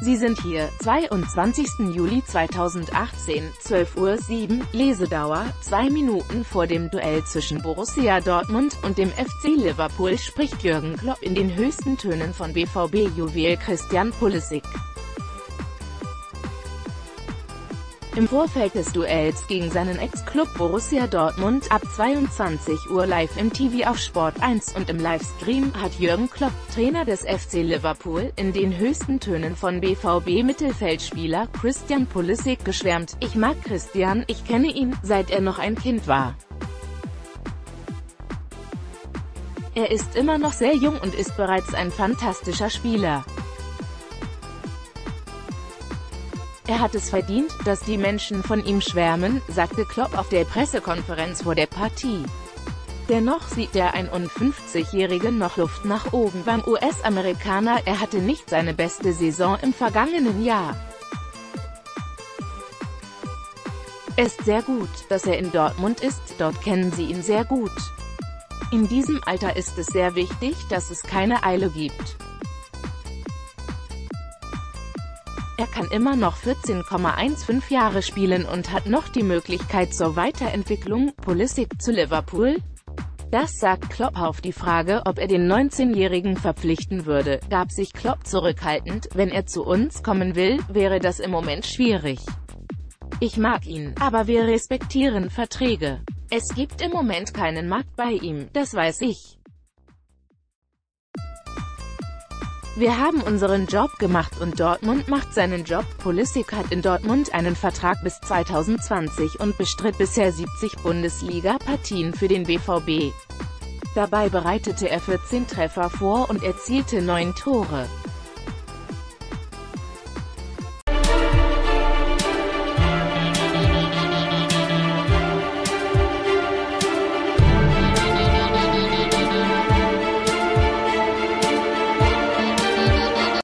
Sie sind hier, 22. Juli 2018, 12:07 Uhr, Lesedauer, 2 Minuten vor dem Duell zwischen Borussia Dortmund und dem FC Liverpool spricht Jürgen Klopp in den höchsten Tönen von BVB-Juwel Christian Pulisic. Im Vorfeld des Duells gegen seinen Ex-Club Borussia Dortmund ab 22 Uhr live im TV auf Sport 1 und im Livestream hat Jürgen Klopp, Trainer des FC Liverpool, in den höchsten Tönen von BVB-Mittelfeldspieler Christian Pulisic geschwärmt. Ich mag Christian, ich kenne ihn, seit er noch ein Kind war. Er ist immer noch sehr jung und ist bereits ein fantastischer Spieler. Er hat es verdient, dass die Menschen von ihm schwärmen, sagte Klopp auf der Pressekonferenz vor der Partie. Dennoch sieht der 51-Jährige noch Luft nach oben beim US-Amerikaner, er hatte nicht seine beste Saison im vergangenen Jahr. Es ist sehr gut, dass er in Dortmund ist, dort kennen sie ihn sehr gut. In diesem Alter ist es sehr wichtig, dass es keine Eile gibt. Er kann immer noch 14,15 Jahre spielen und hat noch die Möglichkeit zur Weiterentwicklung. Pulisic zu Liverpool? Das sagt Klopp auf die Frage, ob er den 19-Jährigen verpflichten würde, gab sich Klopp zurückhaltend. Wenn er zu uns kommen will, wäre das im Moment schwierig. Ich mag ihn, aber wir respektieren Verträge. Es gibt im Moment keinen Markt bei ihm, das weiß ich. Wir haben unseren Job gemacht und Dortmund macht seinen Job. Pulisic hat in Dortmund einen Vertrag bis 2020 und bestritt bisher 70 Bundesliga-Partien für den BVB. Dabei bereitete er 14 Treffer vor und erzielte 9 Tore.